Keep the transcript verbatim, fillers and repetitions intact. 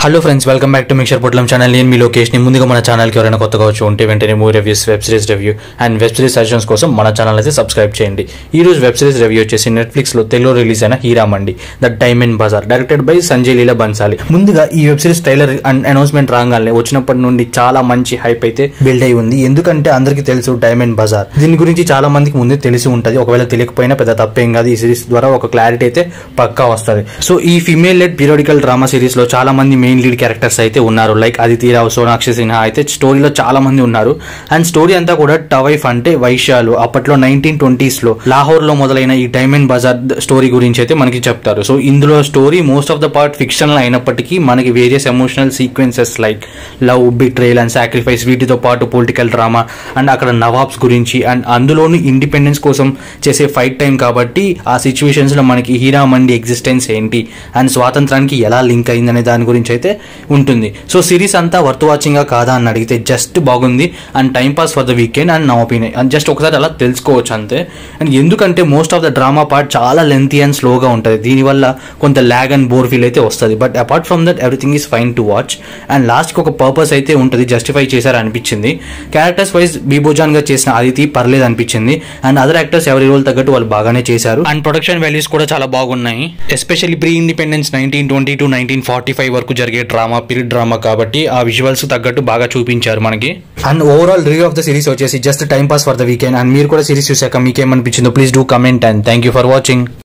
Hello friends, welcome back to mixture Potlam channel. నేను మీ లోకేష్ని. ముందుగా మన ఛానల్కి ఎవరైనా కొత్తగా వచ్చి ఉంటే వెంటనే movie reviews, web series review and web series suggestions కోసం మన ఛానల్ అయితే సబ్స్క్రైబ్ చేయండి. ఈ రోజు వెబ్ సిరీస్ రివ్యూ వచ్చేసి నెట్ఫ్లిక్స్లో తెలుగులో రిలీజ్ అయిన Heeramandi the diamond bazaar, directed by Sanjay Leela Bhansali. ముందుగా ఈ web series trailer and announcement రాగానే వచ్చినప్పటి నుండి చాలా మంచి హైప్ అయితే బిల్డ్ అయి ఉంది. ఎందుకంటే అందరికీ తెలుసు డైమండ్ బజార్, దీని గురించి చాలా మందికి ముందే తెలిసి ఉంటుంది. ఒకవేళ తెలియకపోయినా పెద్ద తప్పేం కాదు. ఈ సిరీస్ ద్వారా ఒక క్లారిటీ అయితే పక్కా వస్తుంది. సో ఈ female lead periodical drama series లో చాలా మంది మెయిన్ లీడ్ క్యారెక్టర్స్ అయితే ఉన్నారు. లైక్ అదితి రావు, సోనాక్షి సిన్హా అయితే స్టోరీలో చాలా మంది ఉన్నారు. అండ్ స్టోరీ అంతా కూడా టవైఫ్ అంటే వైశ్యాలు అప్పట్లో నైన్టీన్ ట్వంటీస్ లో లాహోర్ లో మొదలైన ఈ డైమండ్ బజార్ స్టోరీ గురించి అయితే మనకి చెప్తారు. సో ఇందులో story most of the part fictional అయినప్పటికీ మనకి various emotional sequences like love, betrayal and sacrifice, వీటితో పాటు పొలిటికల్ డ్రామా అండ్ అక్కడ నవాబ్స్ గురించి అండ్ అందులోనూ ఇండిపెండెన్స్ కోసం చేసే ఫైట్ టైం కాబట్టి ఆ సిచ్యువేషన్స్ లో మనకి హీరామండి ఎగ్జిస్టెన్స్ ఏంటి అండ్ స్వాతంత్రానికి ఎలా లింక్ అయిందనే దాని గురించి అయితే ఉంటుంది. సో సిరీస్ అంతా వర్త్ వాచింగ్ గా కాదా అని అడిగితే జస్ట్ బాగుంది and time pass for the weekend and నా ఒపీనియన్. అండ్ జస్ట్ ఒకసారి అలా తెలుసుకోవచ్చు అంతే. అండ్ ఎందుకంటే most of the drama part చాలా లెంతీ అండ్ స్లోగా ఉంటుంది. దీనివల్ల కొంత ల్యాగ్ అండ్ బోర్ ఫీల్ అయితే వస్తుంది. But apart from that everything is fine to watch. And లాస్ట్కి ఒక పర్పస్ అయితే ఉంటుంది, జస్టిఫై చేశారు అనిపించింది. క్యారెక్టర్స్ వైజ్ బీబోజాన్ గా చేసిన అదితి పర్లేదు అనిపించింది. అండ్ అదర్ యాక్టర్స్ ఎవరి రోల్ తగ్గట్టు వాళ్ళు బాగానే చేశారు. అండ్ ప్రొడక్షన్ వాల్యూస్ కూడా చాలా బాగున్నాయి. Especially pre independence nineteen twenty two nineteen forty five వరకు జరిగే డ్రామా, పీరియడ్ డ్రామా కాబట్టి ఆ విజువల్స్ తగ్గట్టు బాగా చూపించారు మనకి. And overall review of the series వచ్చేసి just time pass for the weekend. And మీరు కూడా సిరీస్ చూసాక మీకేమనిపించిందో please do comment. And thank you for watching.